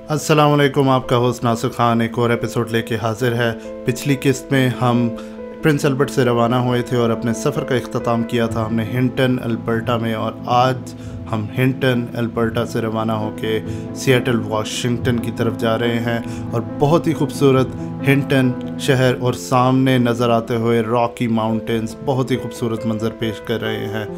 अस्सलाम वालेकुम। आपका होस्ट नासिर खान एक और एपिसोड लेके हाजिर है। पिछली किस्त में हम प्रिंस एल्बर्ट से रवाना हुए थे और अपने सफ़र का इख्तिताम किया था हमने हिंटन अल्बर्टा में, और आज हम हिंटन अल्बर्टा से रवाना होके सिएटल वाशिंगटन की तरफ जा रहे हैं। और बहुत ही खूबसूरत हिंटन शहर और सामने नज़र आते हुए रॉकी माउंटेन्स बहुत ही खूबसूरत मंजर पेश कर रहे हैं।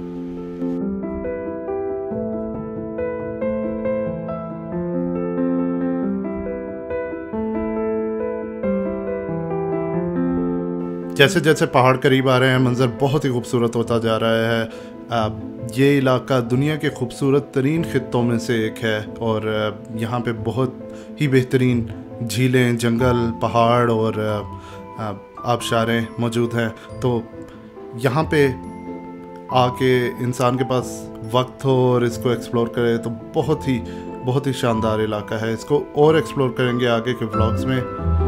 जैसे जैसे पहाड़ करीब आ रहे हैं मंज़र बहुत ही खूबसूरत होता जा रहा है। ये इलाका दुनिया के खूबसूरत तरीन ख़ित्तों में से एक है और यहाँ पे बहुत ही बेहतरीन झीलें, जंगल, पहाड़ और आबशारें मौजूद हैं। तो यहाँ पे आके इंसान के पास वक्त हो और इसको एक्सप्लोर करे तो बहुत ही शानदार इलाका है। इसको और एक्सप्लोर करेंगे आगे के व्लॉग्स में।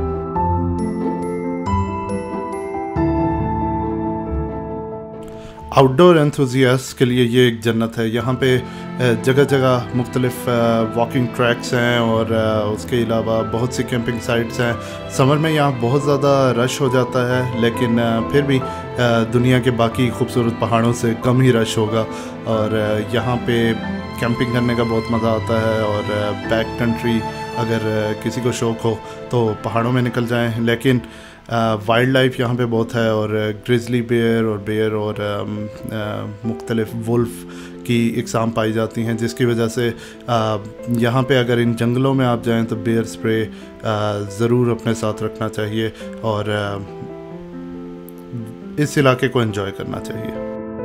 आउटडोर एंथुजियास्ट के लिए ये एक जन्नत है। यहाँ पे जगह जगह मुख्तलिफ वॉकिंग ट्रैक्स हैं और उसके अलावा बहुत सी कैंपिंग साइट्स हैं। समर में यहाँ बहुत ज़्यादा रश हो जाता है, लेकिन फिर भी दुनिया के बाकी खूबसूरत पहाड़ों से कम ही रश होगा। और यहाँ पे कैंपिंग करने का बहुत मज़ा आता है। और बैक कंट्री अगर किसी को शौक़ हो तो पहाड़ों में निकल जाएं। लेकिन वाइल्ड लाइफ यहाँ पे बहुत है और ग्रिजली बेयर और मुख्तलिफ वुल्फ की इकसाम पाई जाती हैं, जिसकी वजह से यहाँ पे अगर इन जंगलों में आप जाएं तो बेयर स्प्रे ज़रूर अपने साथ रखना चाहिए और इस इलाके को एंजॉय करना चाहिए।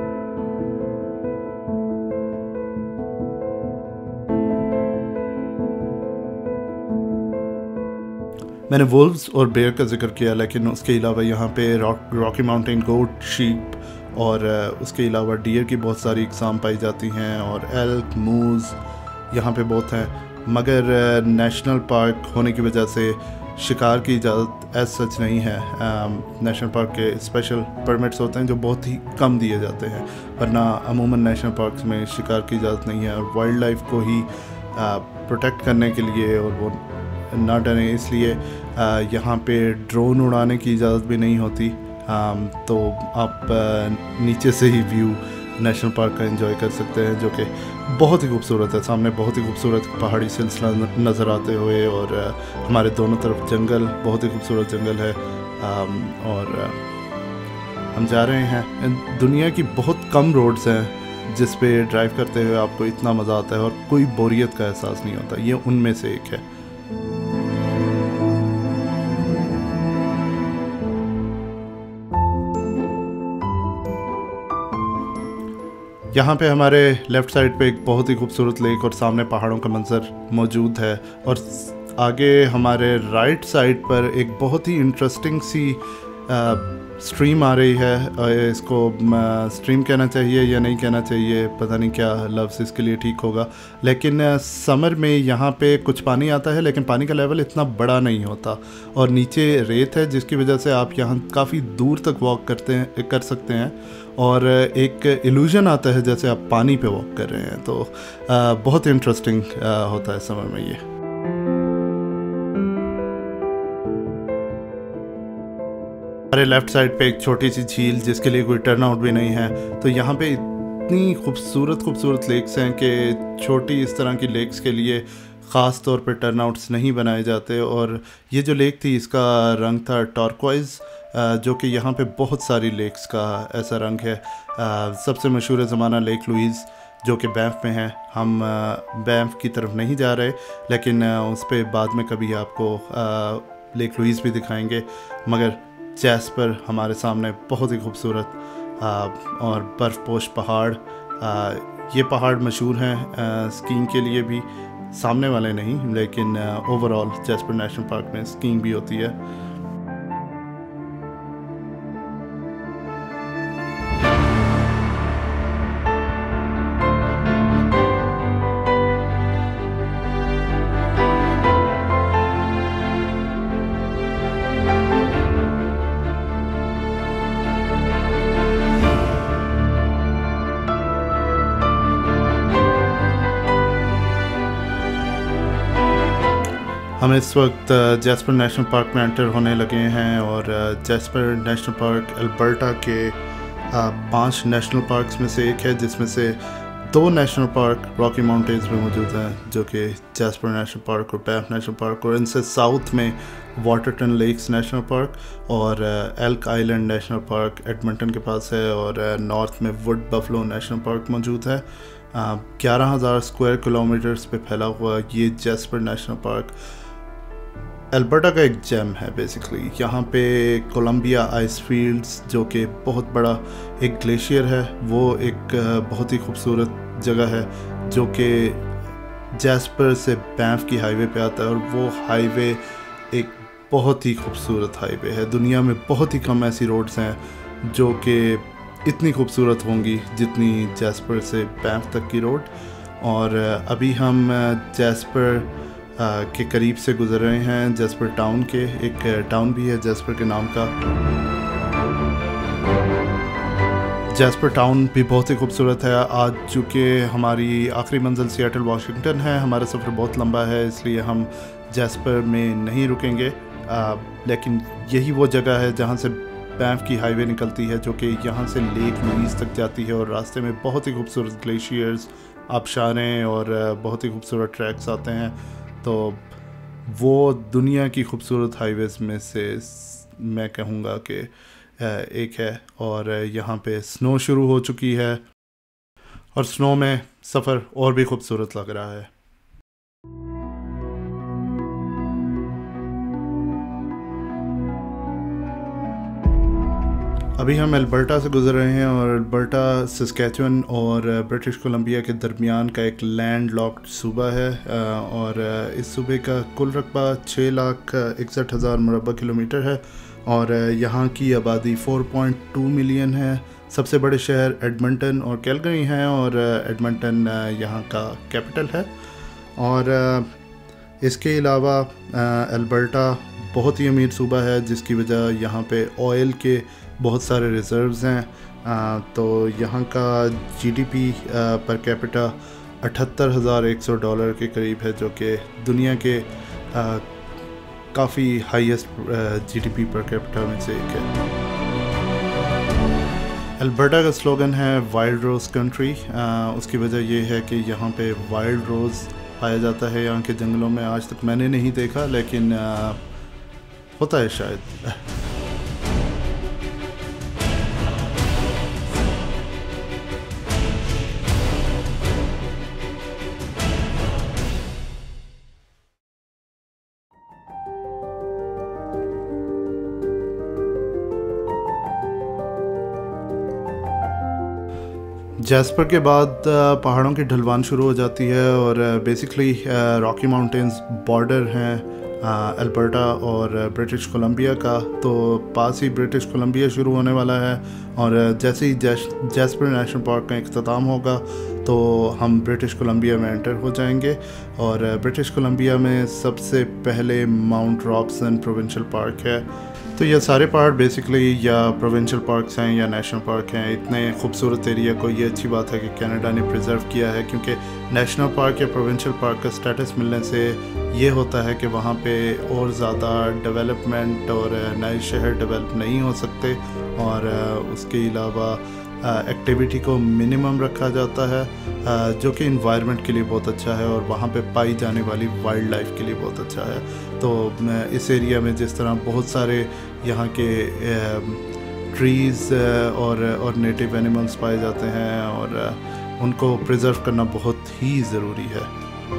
मैंने वुल्व्स और बेयर का जिक्र किया, लेकिन उसके अलावा यहाँ पे रॉकी माउंटेन गोट, शीप और उसके अलावा डियर की बहुत सारी इकसाम पाई जाती हैं और एल्क, मूज़ यहाँ पे बहुत हैं। मगर नेशनल पार्क होने की वजह से शिकार की इजाज़त एज सच नहीं है। नेशनल पार्क के स्पेशल परमिट्स होते हैं जो बहुत ही कम दिए जाते हैं, वरना अमूमन नेशनल पार्क्स में शिकार की इजाज़त नहीं है। और वाइल्ड लाइफ को ही प्रोटेक्ट करने के लिए और वो ना डरें इसलिए यहाँ पे ड्रोन उड़ाने की इजाज़त भी नहीं होती। तो आप नीचे से ही व्यू नेशनल पार्क का एंजॉय कर सकते हैं, जो कि बहुत ही खूबसूरत है। सामने बहुत ही खूबसूरत पहाड़ी सिलसिला नज़र आते हुए और हमारे दोनों तरफ जंगल, बहुत ही खूबसूरत जंगल है। और हम जा रहे हैं। दुनिया की बहुत कम रोड्स हैं जिस पे ड्राइव करते हुए आपको इतना मज़ा आता है और कोई बोरियत का एहसास नहीं होता। ये उनमें से एक है। यहाँ पे हमारे लेफ़्ट साइड पे एक बहुत ही खूबसूरत लेक और सामने पहाड़ों का मंजर मौजूद है। और आगे हमारे राइट साइड पर एक बहुत ही इंटरेस्टिंग सी स्ट्रीम आ रही है। इसको स्ट्रीम कहना चाहिए या नहीं कहना चाहिए, पता नहीं क्या लफ्ज़ इसके लिए ठीक होगा। लेकिन समर में यहाँ पे कुछ पानी आता है, लेकिन पानी का लेवल इतना बड़ा नहीं होता और नीचे रेत है, जिसकी वजह से आप यहाँ काफ़ी दूर तक वॉक कर सकते हैं और एक इल्यूजन आता है जैसे आप पानी पे वॉक कर रहे हैं। तो बहुत इंटरेस्टिंग होता है समर में ये। हमारे लेफ़्ट साइड पे एक छोटी सी झील जिसके लिए कोई टर्न आउट भी नहीं है। तो यहाँ पे इतनी खूबसूरत लेक्स हैं कि छोटी इस तरह की लेक्स के लिए ख़ास तौर पे टर्न आउट्स नहीं बनाए जाते। और ये जो लेक थी इसका रंग था टर्कोइज़, जो कि यहाँ पे बहुत सारी लेक्स का ऐसा रंग है। सबसे मशहूर ज़माना लेक लुइस जो कि बैंफ में है। हम बैंफ की तरफ नहीं जा रहे, लेकिन उस पर बाद में कभी आपको लेक लुइस भी दिखाएंगे। मगर जैस्पर हमारे सामने बहुत ही खूबसूरत और बर्फ़पोश पहाड़। ये पहाड़ मशहूर हैं स्कीइंग के लिए भी, सामने वाले नहीं, लेकिन ओवरऑल जैस्पर नेशनल पार्क में स्कीइंग भी होती है। हम इस वक्त जैस्पर नेशनल पार्क में एंटर होने लगे हैं और जैस्पर नेशनल पार्क अल्बर्टा के 5 नेशनल पार्क्स में से एक है, जिसमें से 2 नेशनल पार्क रॉकी माउंटेन्स में मौजूद हैं, जो कि जैस्पर नेशनल पार्क और बैंफ नेशनल पार्क, और इनसे साउथ में वाटरटन लेक्स नेशनल पार्क और Elk Island national park Edmonton के पास है, और नॉर्थ में वुड बफलो नेशनल पार्क मौजूद है। 11,000 स्क्वायर किलोमीटर्स पे फैला हुआ ये जैस्पर नेशनल पार्क अल्बर्टा का एक जेम है। बेसिकली यहाँ पे कोलंबिया आइस फील्ड्स, जो कि बहुत बड़ा एक ग्लेशियर है, वो एक बहुत ही खूबसूरत जगह है, जो कि जैस्पर से बैंफ की हाईवे पे आता है, और वो हाईवे एक बहुत ही खूबसूरत हाईवे है। दुनिया में बहुत ही कम ऐसी रोड्स हैं जो कि इतनी खूबसूरत होंगी जितनी जैस्पर से बैंफ तक की रोड। और अभी हम जैस्पर के करीब से गुजर रहे हैं, जैस्पर टाउन के। एक टाउन भी है जैस्पर के नाम का। जैस्पर टाउन भी बहुत ही खूबसूरत है। आज चूँकि हमारी आखिरी मंजिल सिएटल वाशिंगटन है, हमारा सफ़र बहुत लंबा है, इसलिए हम जैस्पर में नहीं रुकेंगे, लेकिन यही वो जगह है जहाँ से बैंफ की हाईवे निकलती है, जो कि यहाँ से लेक लुईस तक जाती है, और रास्ते में बहुत ही खूबसूरत ग्लेशियर्स, आबशारें और बहुत ही खूबसूरत ट्रैक्स आते हैं। तो वो दुनिया की खूबसूरत हाईवेज़ में से मैं कहूँगा कि एक है, और यहाँ पे स्नो शुरू हो चुकी है, और स्नो में सफ़र और भी खूबसूरत लग रहा है। अभी हम अल्बर्टा से गुजर रहे हैं, और अल्बर्टा सस्कैचुअन और ब्रिटिश कोलंबिया के दरमियान का एक लैंड लॉक्ड सूबा है, और इस सूबे का कुल रकबा 6,61,000 मुरबा किलोमीटर है, और यहाँ की आबादी 4.2 मिलियन है। सबसे बड़े शहर एडमंटन और कैलगरी हैं, और एडमंटन यहाँ का कैपिटल है। और इसके अलावा अल्बर्टा बहुत ही अमीर सूबा है, जिसकी वजह यहाँ पे ऑयल के बहुत सारे रिज़र्व्स हैं। तो यहाँ का जीडीपी पर कैपिटा $78,100 के करीब है, जो कि दुनिया के काफ़ी हाईएस्ट जीडीपी पर कैपिटा में से एक है। अल्बर्टा का स्लोगन है वाइल्ड रोज़ कंट्री। उसकी वजह ये है कि यहाँ पे वाइल्ड रोज़ पाया जाता है यहाँ के जंगलों में। आज तक मैंने नहीं देखा, लेकिन होता है शायद। जैस्पर के बाद पहाड़ों की ढलवान शुरू हो जाती है, और बेसिकली रॉकी माउंटेन्स बॉर्डर हैं अल्बर्टा और ब्रिटिश कोलंबिया का। तो पास ही ब्रिटिश कोलंबिया शुरू होने वाला है, और जैसे ही जैस्पर नेशनल पार्क का इख्तिताम होगा तो हम ब्रिटिश कोलंबिया में एंटर हो जाएंगे। और ब्रिटिश कोलंबिया में सबसे पहले माउंट रॉबसन प्रोविंशियल पार्क है। तो ये सारे पहाड़ बेसिकली या प्रोविंशियल पार्क्स हैं या नेशनल पार्क हैं। इतने खूबसूरत एरिया को ये अच्छी बात है कि कनाडा ने प्रिजर्व किया है, क्योंकि नेशनल पार्क या प्रोविंशियल पार्क का स्टेटस मिलने से ये होता है कि वहाँ पे और ज़्यादा डेवलपमेंट और नए शहर डेवलप नहीं हो सकते, और उसके अलावा एक्टिविटी को मिनिमम रखा जाता है, जो कि इन्वायरमेंट के लिए बहुत अच्छा है, और वहाँ पे पाई जाने वाली वाइल्ड लाइफ के लिए बहुत अच्छा है। तो इस एरिया में जिस तरह बहुत सारे यहाँ के ट्रीज़ और नेटिव एनिमल्स पाए जाते हैं, और उनको प्रिजर्व करना बहुत ही ज़रूरी है।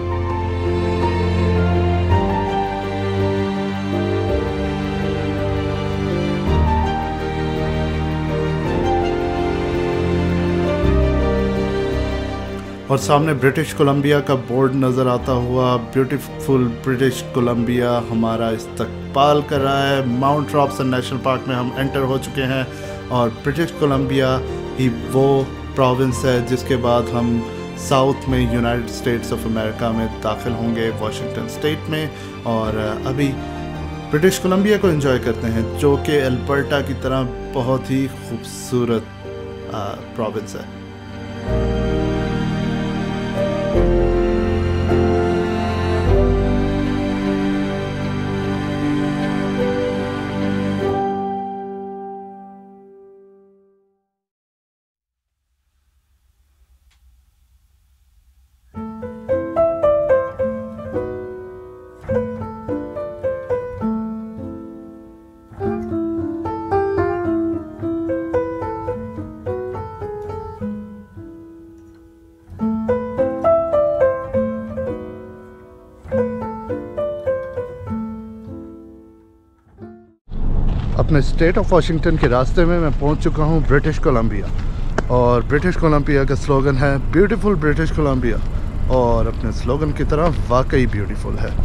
और सामने ब्रिटिश कोलंबिया का बोर्ड नज़र आता हुआ, ब्यूटीफुल ब्रिटिश कोलंबिया हमारा इस्तकबाल कर रहा है। माउंट रॉबसन नेशनल पार्क में हम एंटर हो चुके हैं, और ब्रिटिश कोलंबिया ही वो प्रोविंस है जिसके बाद हम साउथ में यूनाइटेड स्टेट्स ऑफ अमेरिका में दाखिल होंगे, वाशिंगटन स्टेट में। और अभी ब्रिटिश कोलंबिया को एंजॉय करते हैं, जो कि अल्बर्टा की तरह बहुत ही खूबसूरत प्रोविंस है। अपने स्टेट ऑफ वाशिंगटन के रास्ते में मैं पहुंच चुका हूं ब्रिटिश कोलंबिया। और ब्रिटिश कोलंबिया का स्लोगन है ब्यूटीफुल ब्रिटिश कोलंबिया, और अपने स्लोगन की तरह वाकई ब्यूटीफुल है।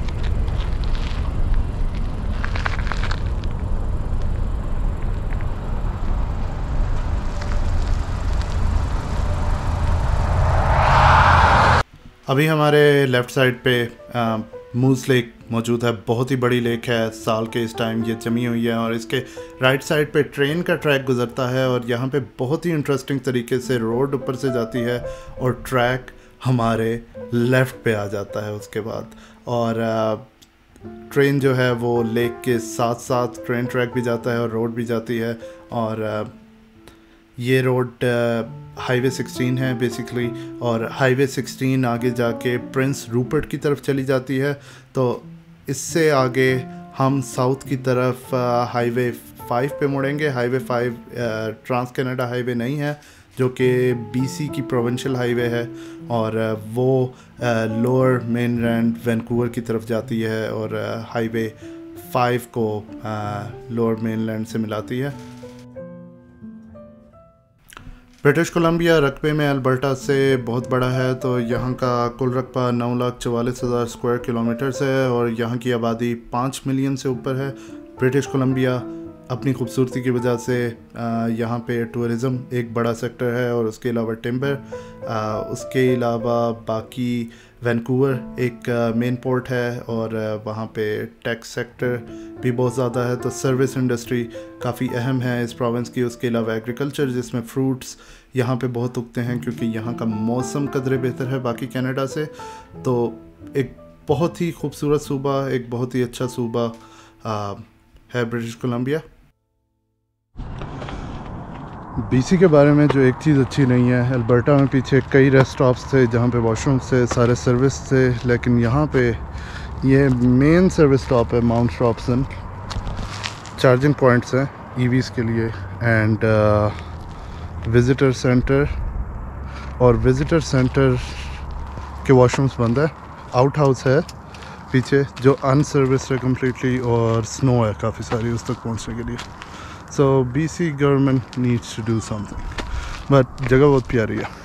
अभी हमारे लेफ़्ट साइड पे मूस लेक मौजूद है। बहुत ही बड़ी लेक है, साल के इस टाइम ये जमी हुई है। और इसके राइट साइड पे ट्रेन का ट्रैक गुजरता है और यहाँ पे बहुत ही इंटरेस्टिंग तरीके से रोड ऊपर से जाती है और ट्रैक हमारे लेफ़्ट पे आ जाता है उसके बाद। और ट्रेन जो है वो लेक के साथ साथ ट्रेन ट्रैक भी जाता है और रोड भी जाती है। और ये रोड हाईवे 16 है बेसिकली, और हाईवे 16 आगे जाके प्रिंस रूपर्ट की तरफ चली जाती है। तो इससे आगे हम साउथ की तरफ हाईवे 5 पे मुड़ेंगे। हाईवे 5 ट्रांस कनाडा हाईवे नहीं है, जो कि BC की प्रोविंशियल हाईवे है, और वो लोअर मेनलैंड वैंकूवर की तरफ जाती है और हाईवे 5 को लोअर मेनलैंड से मिलाती है। ब्रिटिश कोलंबिया रकबे में अल्बर्टा से बहुत बड़ा है, तो यहाँ का कुल रकबा 9,44,000 स्क्वायर किलोमीटर्स है और यहाँ की आबादी 5 मिलियन से ऊपर है। ब्रिटिश कोलंबिया अपनी खूबसूरती की वजह से यहाँ पे टूरिज़म एक बड़ा सेक्टर है, और उसके अलावा टिम्बर, उसके अलावा बाकी वैंकूवर एक मेन पोर्ट है, और वहाँ पे टैक्स सेक्टर भी बहुत ज़्यादा है। तो सर्विस इंडस्ट्री काफ़ी अहम है इस प्रोविंस की। उसके अलावा एग्रीकल्चर, जिसमें फ्रूट्स यहाँ पे बहुत उगते हैं क्योंकि यहाँ का मौसम कदरे बेहतर है बाकी कनाडा से। तो एक बहुत ही खूबसूरत सूबा, एक बहुत ही अच्छा सूबा है ब्रिटिश कोलंबिया। BC के बारे में जो एक चीज़ अच्छी नहीं है, अल्बर्टा में पीछे कई रेस्ट स्टॉप्स थे जहाँ पे वॉशरूम से सारे सर्विस थे, लेकिन यहाँ पे ये मेन सर्विस स्टॉप है माउंट रॉबसन। चार्जिंग पॉइंट्स हैं EVs के लिए, एंड विज़िटर सेंटर, और विज़िटर सेंटर के वॉशरूम्स बंद है। आउट हाउस है पीछे जो अनसर्विस्ड है कम्प्लीटली, और स्नो है काफ़ी सारी उस तक पहुँचने के लिए। So BC government needs to do something, but जगह बहुत प्यारी है।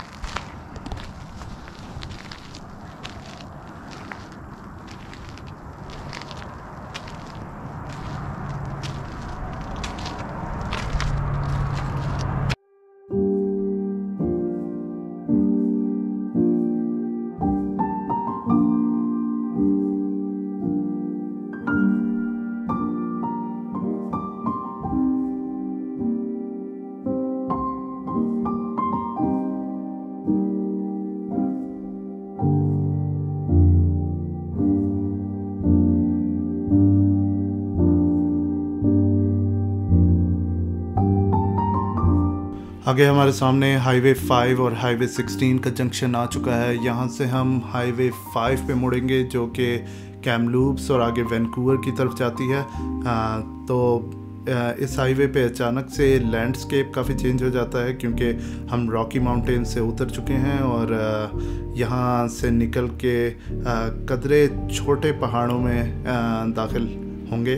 आगे हमारे सामने हाईवे 5 और हाईवे 16 का जंक्शन आ चुका है। यहाँ से हम हाईवे 5 पे मुड़ेंगे जो कि कैमलूप्स और आगे वैंकूवर की तरफ जाती है। तो इस हाईवे पे अचानक से लैंडस्केप काफ़ी चेंज हो जाता है क्योंकि हम रॉकी माउंटेन से उतर चुके हैं और यहाँ से निकल के कदरे छोटे पहाड़ों में दाखिल होंगे।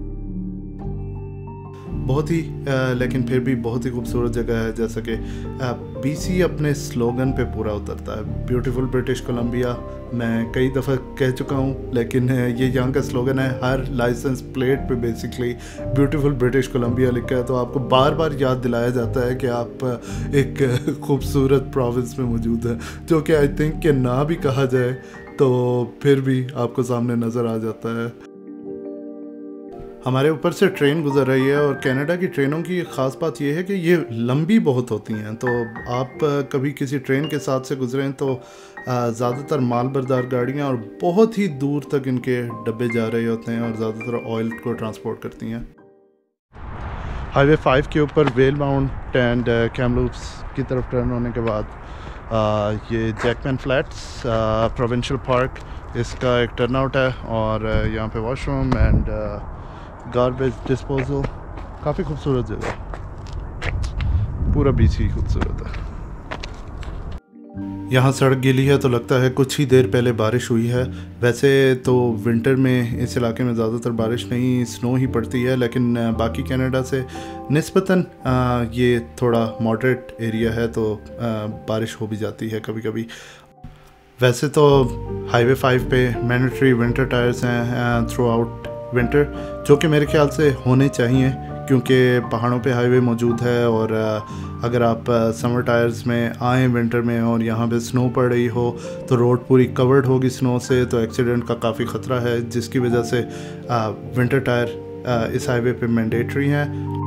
बहुत ही लेकिन फिर भी बहुत ही खूबसूरत जगह है। जैसा कि BC अपने स्लोगन पे पूरा उतरता है, ब्यूटीफुल ब्रिटिश कोलंबिया। मैं कई दफ़ा कह चुका हूँ, लेकिन ये यहाँ का स्लोगन है। हर लाइसेंस प्लेट पे बेसिकली ब्यूटीफुल ब्रिटिश कोलंबिया लिखा है, तो आपको बार बार याद दिलाया जाता है कि आप एक खूबसूरत प्रोविंस में मौजूद हैं, जो कि आई थिंक कि ना भी कहा जाए तो फिर भी आपको सामने नज़र आ जाता है। हमारे ऊपर से ट्रेन गुजर रही है और कनाडा की ट्रेनों की ख़ास बात यह है कि ये लंबी बहुत होती हैं। तो आप कभी किसी ट्रेन के साथ से गुजरें तो ज़्यादातर मालबरदार गाड़ियाँ और बहुत ही दूर तक इनके डब्बे जा रहे होते हैं और ज़्यादातर ऑयल को ट्रांसपोर्ट करती हैं। हाईवे 5 के ऊपर वेल माउंट एंड कैमलूप्स की तरफ टर्न होने के बाद ये जैकमैन फ्लैट्स प्रोविंशियल पार्क, इसका एक टर्न आउट है और यहाँ पे वॉशरूम एंड गार्बेज डिस्पोजल। काफ़ी खूबसूरत जगह, पूरा BC खूबसूरत है। यहाँ सड़क गीली है तो लगता है कुछ ही देर पहले बारिश हुई है। वैसे तो विंटर में इस इलाके में ज़्यादातर बारिश नहीं, स्नो ही पड़ती है, लेकिन बाकी कनाडा से निस्बतन ये थोड़ा मॉडरेट एरिया है तो बारिश हो भी जाती है कभी कभी। वैसे तो हाईवे 5 पे मैंडेटरी विंटर टायर्स हैं थ्रू आउट विंटर, जो कि मेरे ख्याल से होने चाहिए क्योंकि पहाड़ों पे हाईवे मौजूद है। और अगर आप समर टायर्स में आएँ विंटर में और यहाँ पे स्नो पड़ रही हो तो रोड पूरी कवर्ड होगी स्नो से, तो एक्सीडेंट का काफ़ी ख़तरा है, जिसकी वजह से विंटर टायर इस हाईवे पे मैंडेटरी हैं।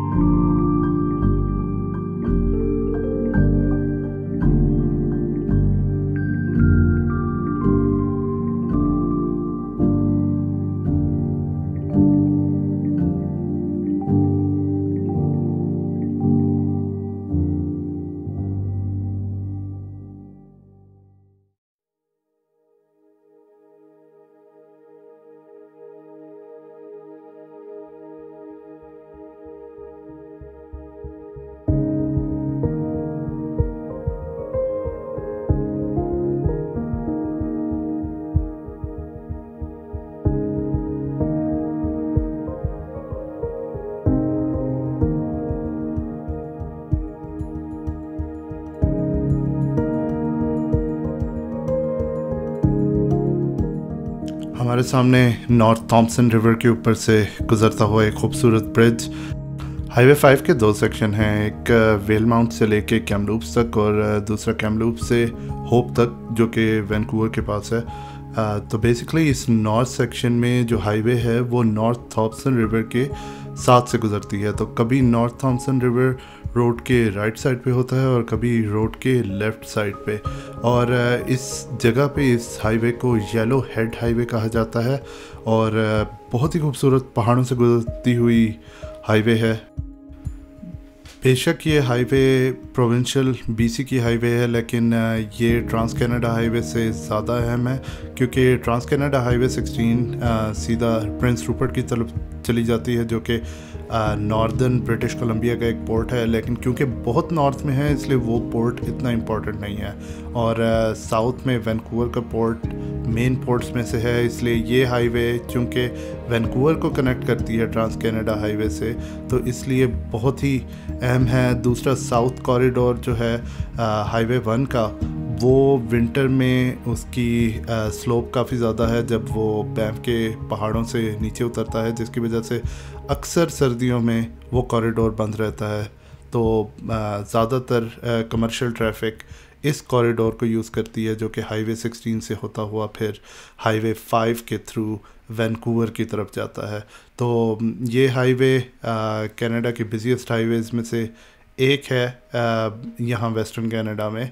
हमारे सामने नॉर्थ थॉम्पसन रिवर के ऊपर से गुजरता हुआ एक खूबसूरत ब्रिज। हाईवे 5 के 2 सेक्शन हैं, एक वेल माउंट से लेके कैमलूप्स तक और दूसरा कैमलूप्स से होप तक जो कि वैंकूवर के पास है। तो बेसिकली इस नॉर्थ सेक्शन में जो हाईवे है वो नॉर्थ थॉम्पसन रिवर के साथ से गुजरती है। तो कभी नॉर्थ थॉम्पसन रिवर रोड के राइट साइड पे होता है और कभी रोड के लेफ़्ट साइड पे। और इस जगह पे इस हाईवे को येलो हेड हाईवे कहा जाता है और बहुत ही खूबसूरत पहाड़ों से गुजरती हुई हाईवे है। बेशक ये हाईवे प्रोविंशियल बीसी की हाईवे है, लेकिन ये ट्रांस कनाडा हाईवे से ज़्यादा अहम है क्योंकि ट्रांस कनाडा हाईवे 16 सीधा प्रिंस रूपर्ट की तरफ चली जाती है, जो कि नॉर्दर्न ब्रिटिश कोलंबिया का एक पोर्ट है, लेकिन क्योंकि बहुत नॉर्थ में है इसलिए वो पोर्ट इतना इम्पोर्टेंट नहीं है। और साउथ में वैंकूवर का पोर्ट मेन पोर्ट्स में से है, इसलिए ये हाईवे चूँकि वैंकूवर को कनेक्ट करती है ट्रांस कनाडा हाईवे से, तो इसलिए बहुत ही अहम है। दूसरा साउथ कॉरिडोर जो है हाईवे 1 का, वो विंटर में उसकी स्लोप काफ़ी ज़्यादा है जब वो बैंफ के पहाड़ों से नीचे उतरता है, जिसकी वजह से अक्सर सर्दियों में वो कॉरिडोर बंद रहता है। तो ज़्यादातर कमर्शियल ट्रैफिक इस कॉरिडोर को यूज़ करती है, जो कि हाईवे 16 से होता हुआ फिर हाईवे 5 के थ्रू वैंकूवर की तरफ जाता है। तो ये हाईवे कनाडा के बिज़ीएस्ट हाईवेज़ में से एक है यहाँ वेस्टर्न कनाडा में,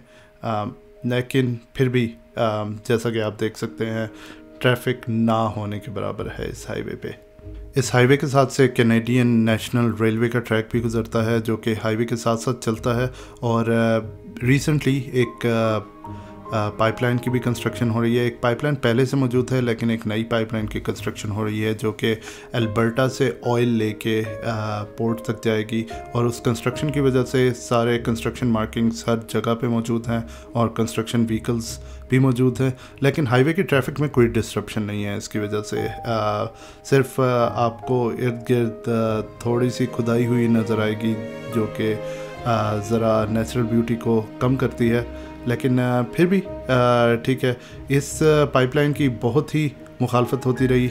लेकिन फिर भी जैसा कि आप देख सकते हैं ट्रैफिक ना होने के बराबर है इस हाईवे पे। इस हाईवे के साथ से कैनेडियन नेशनल रेलवे का ट्रैक भी गुजरता है, जो कि हाईवे के साथ साथ चलता है। और रिसेंटली एक पाइपलाइन की भी कंस्ट्रक्शन हो रही है। एक पाइपलाइन पहले से मौजूद है, लेकिन एक नई पाइपलाइन की कंस्ट्रक्शन हो रही है जो कि अल्बर्टा से ऑयल लेके पोर्ट तक जाएगी। और उस कंस्ट्रक्शन की वजह से सारे कंस्ट्रक्शन मार्किंग्स हर जगह पे मौजूद हैं और कंस्ट्रक्शन व्हीकल्स भी मौजूद हैं, लेकिन हाईवे की ट्रैफिक में कोई डिस्ट्रप्शन नहीं है इसकी वजह से। सिर्फ आपको इर्द गिर्द थोड़ी सी खुदाई हुई नज़र आएगी जो कि ज़रा नेचुरल ब्यूटी को कम करती है, लेकिन फिर भी ठीक है। इस पाइपलाइन की बहुत ही मुखालफत होती रही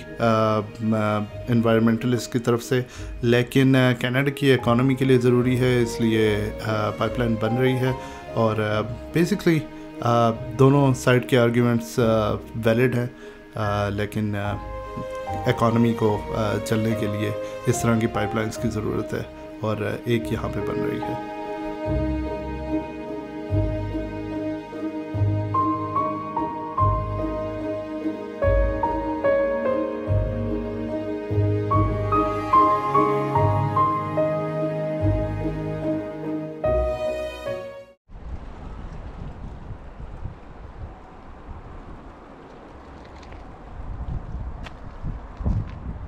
एनवायरमेंटलिस्ट की तरफ से, लेकिन कनाडा की इकॉनमी के लिए ज़रूरी है, इसलिए पाइपलाइन बन रही है। और बेसिकली दोनों साइड के आर्ग्यूमेंट्स वैलिड हैं, लेकिन इकॉनमी को चलने के लिए इस तरह की पाइपलाइंस की ज़रूरत है और एक यहाँ पे बन रही है।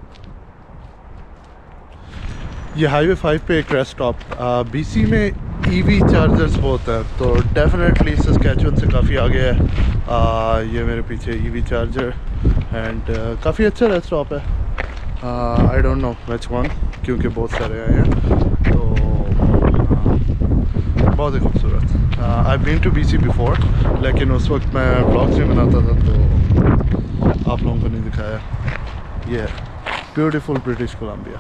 ये हाईवे 5 पे एक रेस्ट स्टॉप। बीसी में ईवी चार्जर्स बहुत हैं, तो डेफिनेटली सस्कैचुअन से काफ़ी आगे है। ये मेरे पीछे ईवी चार्जर एंड काफ़ी अच्छा रेस्ट स्टॉप है। I don't know which one, क्योंकि बहुत सारे आए हैं, तो बहुत ही खूबसूरत। I been to BC before, लेकिन उस वक्त मैं ब्लॉग्स नहीं बनाता था, तो आप लोगों को नहीं दिखाया। ये है ब्यूटीफुल ब्रिटिश कोलंबिया।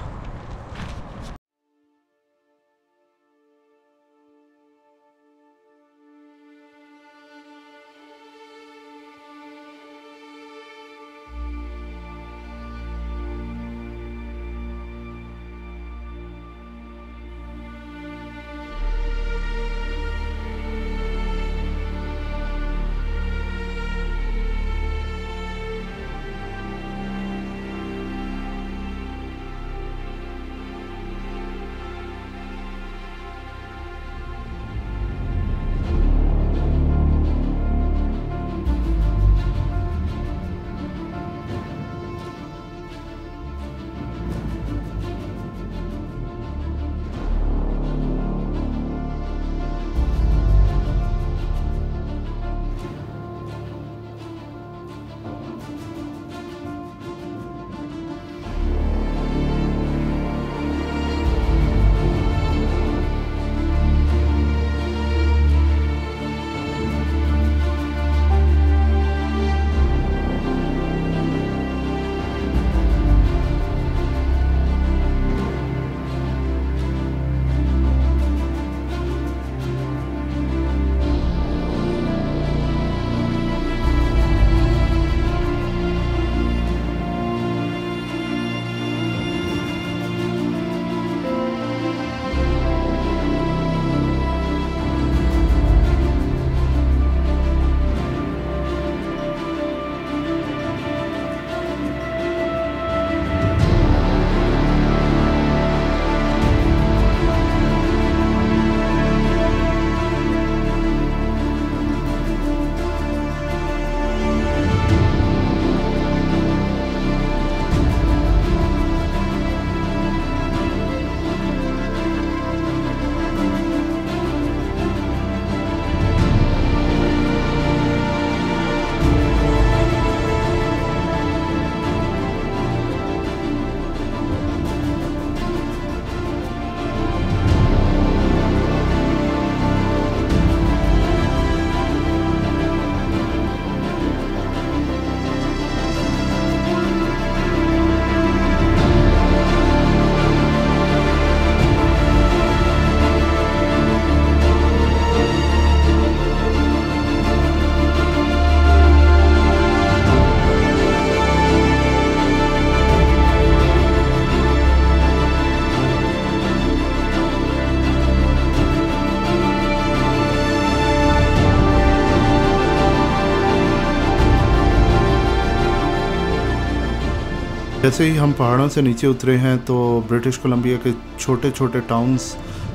जैसे ही हम पहाड़ों से नीचे उतरे हैं तो ब्रिटिश कोलंबिया के छोटे छोटे टाउन्स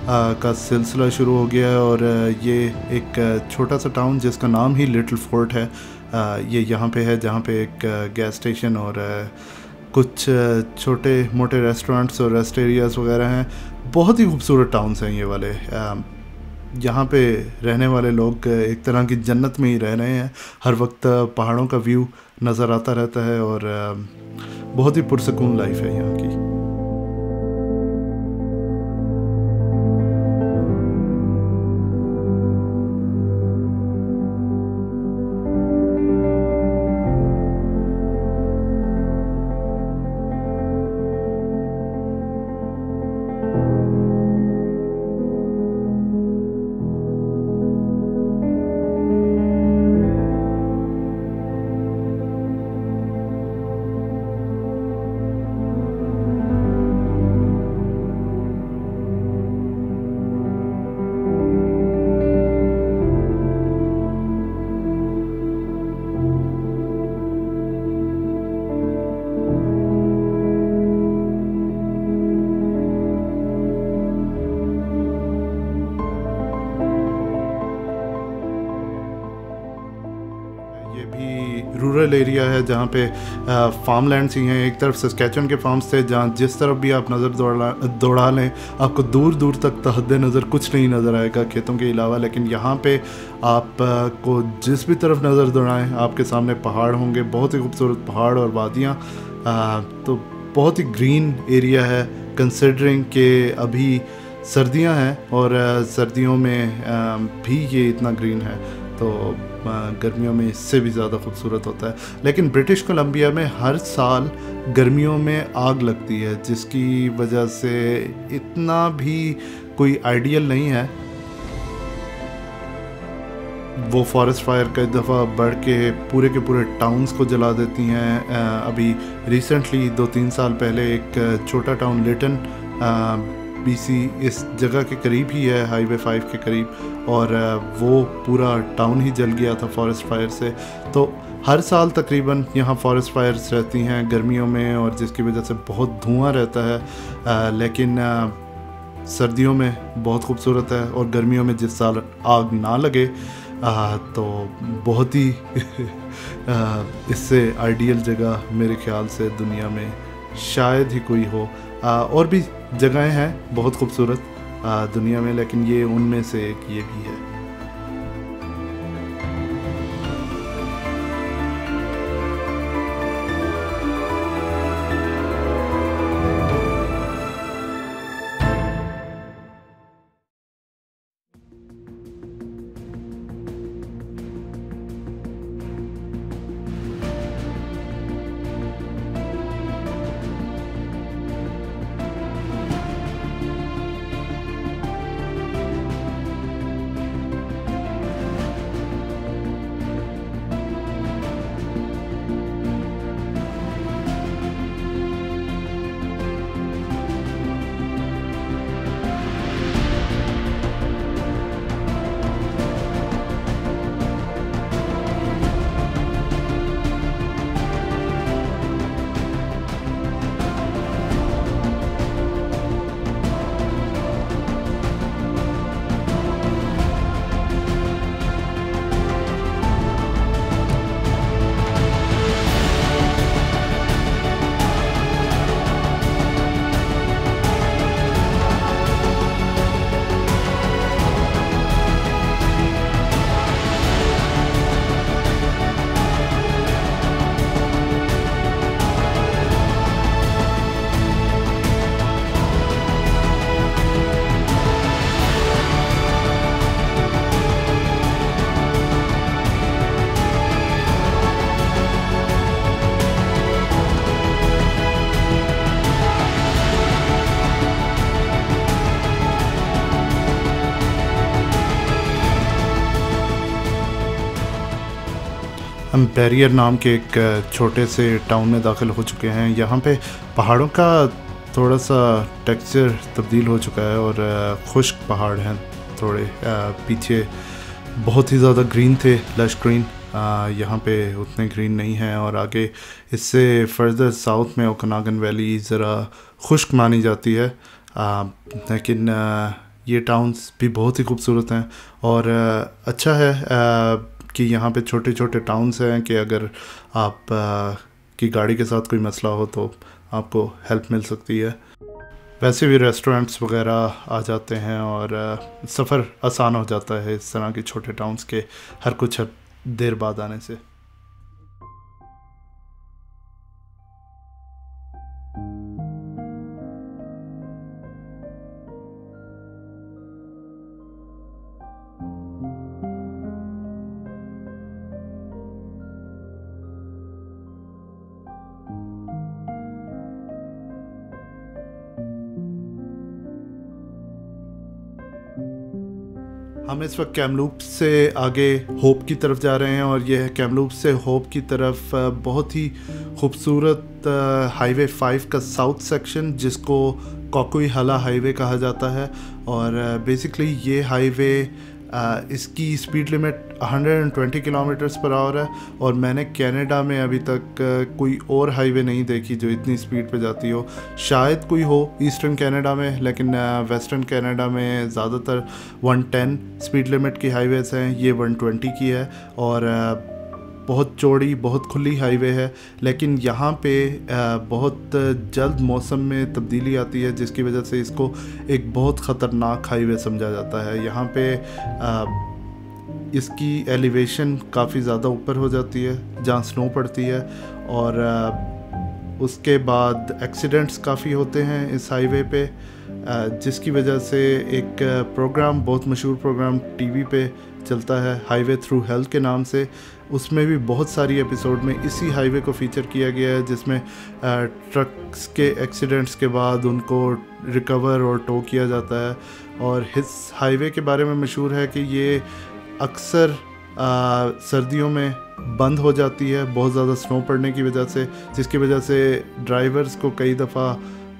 का सिलसिला शुरू हो गया है। और ये एक छोटा सा टाउन जिसका नाम ही लिटिल फोर्ट है, ये यहाँ पे है, जहाँ पे एक गैस स्टेशन और कुछ छोटे मोटे रेस्टोरेंट्स और रेस्ट एरियाज़ वगैरह हैं। बहुत ही खूबसूरत टाउन्स हैं ये वाले। यहाँ पे रहने वाले लोग एक तरह की जन्नत में ही रह रहे हैं। हर वक्त पहाड़ों का व्यू नज़र आता रहता है और बहुत ही पुरसकून लाइफ है यहाँ की। ये भी रूरल एरिया है जहाँ पे फार्म लैंड्स ही हैं। एक तरफ सस्कैचुअन के फार्म्स थे जहाँ जिस तरफ भी आप नज़र दौड़ा लें आपको दूर दूर तक तहद नज़र कुछ नहीं नज़र आएगा खेतों के अलावा। लेकिन यहाँ पे आप को जिस भी तरफ नज़र दौड़ाएं आपके सामने पहाड़ होंगे, बहुत ही खूबसूरत पहाड़ और वादियाँ। तो बहुत ही ग्रीन एरिया है कंसिडरिंग कि अभी सर्दियां हैं और सर्दियों में भी ये इतना ग्रीन है, तो गर्मियों में इससे भी ज़्यादा खूबसूरत होता है। लेकिन ब्रिटिश कोलंबिया में हर साल गर्मियों में आग लगती है जिसकी वजह से इतना भी कोई आइडियल नहीं है। वो फॉरेस्ट फायर कई दफ़ा बढ़ के पूरे टाउन्स को जला देती हैं। अभी रिसेंटली 2-3 साल पहले एक छोटा टाउन लिटन BC इस जगह के करीब ही है, हाईवे 5 के करीब, और वो पूरा टाउन ही जल गया था फॉरेस्ट फायर से। तो हर साल तकरीबन यहाँ फॉरेस्ट फायर्स रहती हैं गर्मियों में और जिसकी वजह से बहुत धुआं रहता है। लेकिन सर्दियों में बहुत खूबसूरत है और गर्मियों में जिस साल आग ना लगे तो बहुत ही इससे आइडियल जगह मेरे ख्याल से दुनिया में शायद ही कोई हो। और भी जगहें हैं बहुत खूबसूरत दुनिया में, लेकिन ये उनमें से एक ये भी है। हम बैरियर नाम के एक छोटे से टाउन में दाखिल हो चुके हैं। यहाँ पे पहाड़ों का थोड़ा सा टेक्सचर तब्दील हो चुका है और खुश्क पहाड़ हैं थोड़े। पीछे बहुत ही ज़्यादा ग्रीन थे, लश ग्रीन, यहाँ पे उतने ग्रीन नहीं हैं। और आगे इससे फर्दर साउथ में ओकनागन वैली ज़रा खुश्क मानी जाती है, लेकिन ये टाउन्स भी बहुत ही खूबसूरत हैं। और अच्छा है कि यहाँ पे छोटे छोटे टाउन्स हैं कि अगर आप की गाड़ी के साथ कोई मसला हो तो आपको हेल्प मिल सकती है। वैसे भी रेस्टोरेंट्स वगैरह आ जाते हैं और सफ़र आसान हो जाता है इस तरह के छोटे टाउन्स के हर कुछ देर बाद आने से। हम इस वक्त कैमलूप्स से आगे होप की तरफ जा रहे हैं और यह कैमलूप्स से होप की तरफ बहुत ही खूबसूरत हाईवे 5 का साउथ सेक्शन जिसको कोकुयहाला हाईवे कहा जाता है। और बेसिकली ये हाईवे इसकी speed limit 120 kilometres per hour है और मैंने कनाडा में अभी तक कोई और हाईवे नहीं देखी जो इतनी स्पीड पे जाती हो। शायद कोई हो ईस्टर्न कनाडा में, लेकिन वेस्टर्न कनाडा में ज़्यादातर 110 स्पीड लिमिट की हाईवेज़ हैं, ये 120 की है। और बहुत चौड़ी, बहुत खुली हाईवे है, लेकिन यहाँ पे बहुत जल्द मौसम में तब्दीली आती है, जिसकी वजह से इसको एक बहुत ख़तरनाक हाईवे समझा जाता है। यहाँ पे इसकी एलिवेशन काफ़ी ज़्यादा ऊपर हो जाती है जहाँ स्नो पड़ती है, और उसके बाद एक्सीडेंट्स काफ़ी होते हैं इस हाईवे पे, जिसकी वजह से एक प्रोग्राम, बहुत मशहूर प्रोग्राम टीवी पे चलता है, हाईवे थ्रू हेल्थ के नाम से। उसमें भी बहुत सारी एपिसोड में इसी हाईवे को फ़ीचर किया गया है, जिसमें ट्रक्स के एक्सीडेंट्स के बाद उनको रिकवर और टो किया जाता है। और इस हाईवे के बारे में मशहूर है कि ये अक्सर सर्दियों में बंद हो जाती है बहुत ज़्यादा स्नो पड़ने की वजह से, जिसकी वजह से ड्राइवर्स को कई दफ़ा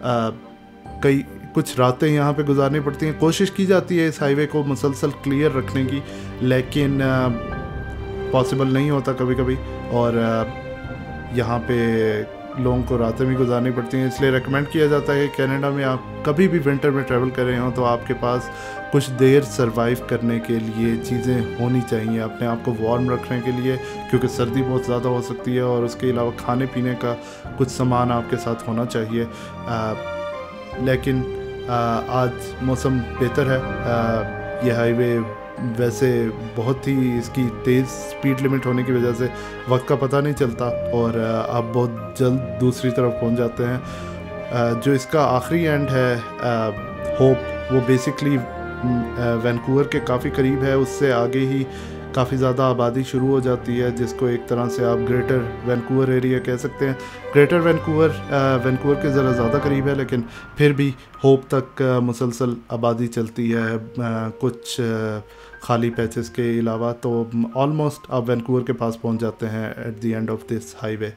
कुछ रातें यहाँ पे गुजारनी पड़ती हैं। कोशिश की जाती है इस हाईवे को मुसलसल क्लियर रखने की, लेकिन पॉसिबल नहीं होता कभी कभी, और यहाँ पे लोगों को रातें भी गुजारनी पड़ती हैं। इसलिए रेकमेंड किया जाता है कि कनाडा में आप कभी भी विंटर में ट्रैवल कर रहे हो तो आपके पास कुछ देर सरवाइव करने के लिए चीज़ें होनी चाहिए, अपने आप को वार्म रखने के लिए, क्योंकि सर्दी बहुत ज़्यादा हो सकती है, और उसके अलावा खाने पीने का कुछ सामान आपके साथ होना चाहिए। लेकिन आज मौसम बेहतर है। यह हाईवे वैसे बहुत ही, इसकी तेज़ स्पीड लिमिट होने की वजह से वक्त का पता नहीं चलता, और आप बहुत जल्द दूसरी तरफ पहुंच जाते हैं। जो इसका आखिरी एंड है होप, वो बेसिकली वैंकूवर के काफ़ी करीब है। उससे आगे ही काफ़ी ज़्यादा आबादी शुरू हो जाती है, जिसको एक तरह से आप ग्रेटर वैंकूवर एरिया कह सकते हैं। ग्रेटर वैंकूवर के ज़रा ज़्यादा करीब है, लेकिन फिर भी होप तक मुसलसल आबादी चलती है, कुछ खाली पैचेस के अलावा। तो ऑलमोस्ट आप वैंकूवर के पास पहुंच जाते हैं at the end of this highway.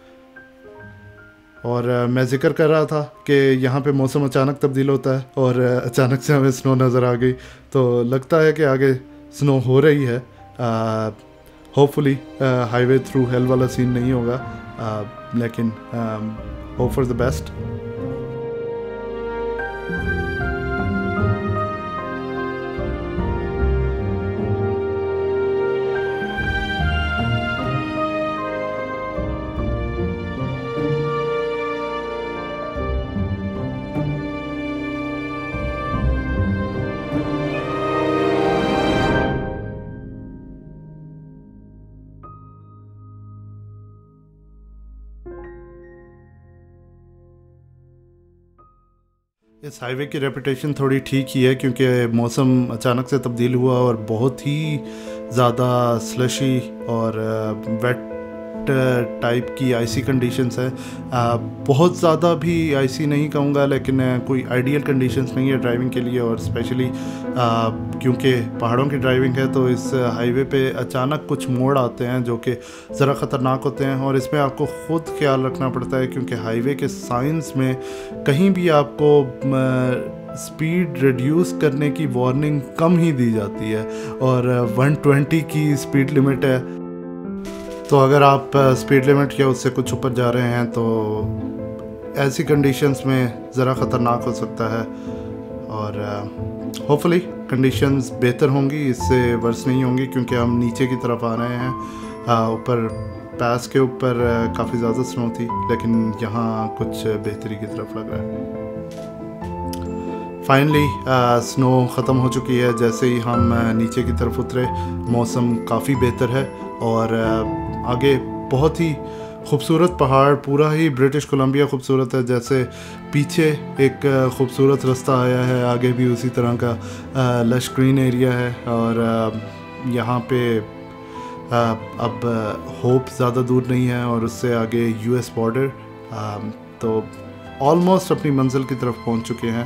और मैं ज़िक्र कर रहा था कि यहाँ पे मौसम अचानक तब्दील होता है, और अचानक से हमें स्नो नज़र आ गई, तो लगता है कि आगे स्नो हो रही है। होपफुली हाईवे थ्रू हेल वाला सीन नहीं होगा, लेकिन होप फॉर द बेस्ट। इस हाईवे की रेपुटेशन थोड़ी ठीक ही है, क्योंकि मौसम अचानक से तब्दील हुआ और बहुत ही ज़्यादा स्लशी और वेट टाइप की आईसी कंडीशंस है। बहुत ज़्यादा भी आईसी नहीं कहूँगा, लेकिन कोई आइडियल कंडीशंस नहीं है ड्राइविंग के लिए, और स्पेशली क्योंकि पहाड़ों की ड्राइविंग है, तो इस हाईवे पे अचानक कुछ मोड़ आते हैं जो कि ज़रा ख़तरनाक होते हैं, और इसमें आपको ख़ुद ख्याल रखना पड़ता है, क्योंकि हाईवे के साइंस में कहीं भी आपको स्पीड रिड्यूस करने की वार्निंग कम ही दी जाती है, और 120 की स्पीड लिमिट है। तो अगर आप स्पीड लिमिट या उससे कुछ ऊपर जा रहे हैं तो ऐसी कंडीशंस में ज़रा ख़तरनाक हो सकता है, और होपफुली कंडीशंस बेहतर होंगी, इससे वर्स नहीं होंगी, क्योंकि हम नीचे की तरफ आ रहे हैं। ऊपर पास के ऊपर काफ़ी ज़्यादा स्नो थी, लेकिन यहाँ कुछ बेहतरी की तरफ लग रहा है। फाइनली स्नो ख़त्म हो चुकी है। जैसे ही हम नीचे की तरफ उतरे, मौसम काफ़ी बेहतर है, और आगे बहुत ही खूबसूरत पहाड़, पूरा ही ब्रिटिश कोलंबिया खूबसूरत है। जैसे पीछे एक खूबसूरत रास्ता आया है, आगे भी उसी तरह का लश ग्रीन एरिया है, और यहाँ पे अब होप ज़्यादा दूर नहीं है, और उससे आगे यूएस बॉर्डर। तो ऑलमोस्ट अपनी मंजिल की तरफ पहुँच चुके हैं।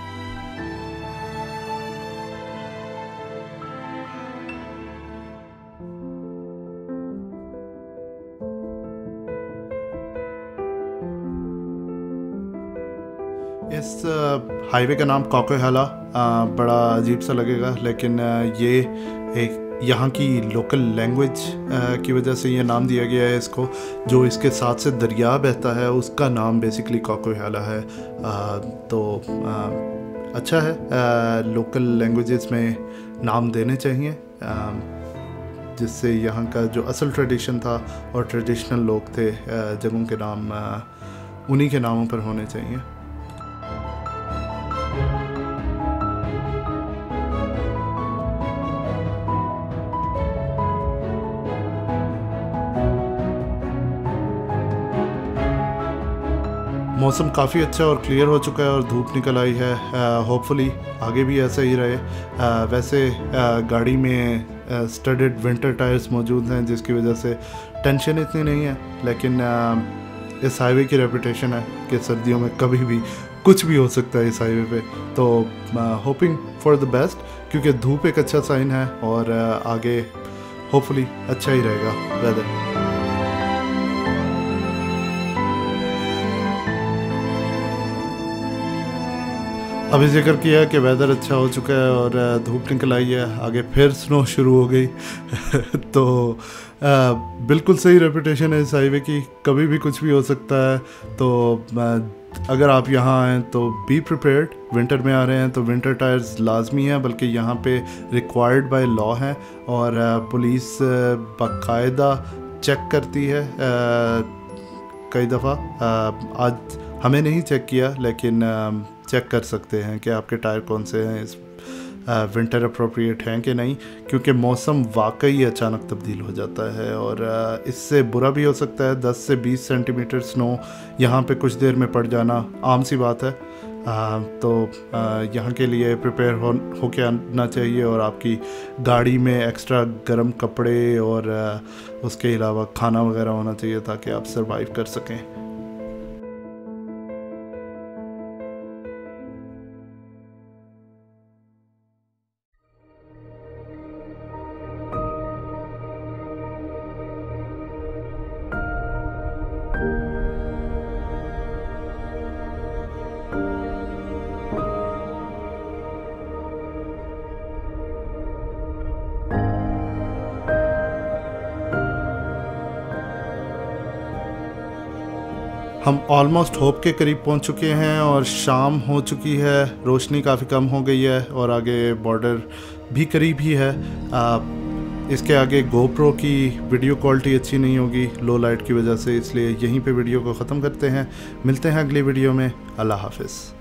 इस हाईवे का नाम कॉकोहेला, बड़ा अजीब सा लगेगा, लेकिन ये एक यहाँ की लोकल लैंग्वेज की वजह से ये नाम दिया गया है इसको। जो इसके साथ से दरिया बहता है उसका नाम बेसिकली कॉकोहेला है। तो अच्छा है, लोकल लैंग्वेजेस में नाम देने चाहिए। जिससे यहाँ का जो असल ट्रेडिशन था और ट्रेडिशनल लोग थे, जगहों के नाम उन्हीं के नामों पर होने चाहिए। मौसम काफ़ी अच्छा और क्लियर हो चुका है और धूप निकल आई है। होपफुली आगे भी ऐसा ही रहे। वैसे गाड़ी में स्टडेड विंटर टायर्स मौजूद हैं, जिसकी वजह से टेंशन इतनी नहीं है, लेकिन इस हाईवे की रेपुटेशन है कि सर्दियों में कभी भी कुछ भी हो सकता है इस हाईवे पे। तो होपिंग फॉर द बेस्ट, क्योंकि धूप एक अच्छा साइन है और आगे होपफुली अच्छा ही रहेगा वेदर। अभी जिक्र किया कि वेदर अच्छा हो चुका है और धूप निकल आई है, आगे फिर स्नो शुरू हो गई तो बिल्कुल सही रेपुटेशन है इस हाईवे की, कभी भी कुछ भी हो सकता है। तो अगर आप यहाँ आएँ तो बी प्रिपेयर्ड। विंटर में आ रहे हैं तो विंटर टायर्स लाजमी हैं, बल्कि यहाँ पे रिक्वायर्ड बाय लॉ हैं और पुलिस बाकायदा चेक करती है। कई दफ़ा आज हमें नहीं चेक किया, लेकिन चेक कर सकते हैं कि आपके टायर कौन से हैं, इस विंटर अप्रोप्रिएट हैं कि नहीं, क्योंकि मौसम वाकई अचानक तब्दील हो जाता है और इससे बुरा भी हो सकता है। 10 से 20 सेंटीमीटर स्नो यहाँ पे कुछ देर में पड़ जाना आम सी बात है। तो यहाँ के लिए प्रिपेयर हो के आना चाहिए और आपकी गाड़ी में एक्स्ट्रा गर्म कपड़े और उसके अलावा खाना वगैरह होना चाहिए ताकि आप सरवाइव कर सकें। हम ऑलमोस्ट होप के करीब पहुंच चुके हैं और शाम हो चुकी है, रोशनी काफ़ी कम हो गई है और आगे बॉर्डर भी करीब ही है। इसके आगे गोप्रो की वीडियो क्वालिटी अच्छी नहीं होगी लो लाइट की वजह से, इसलिए यहीं पे वीडियो को ख़त्म करते हैं। मिलते हैं अगली वीडियो में। अल्लाह हाफ़िज़।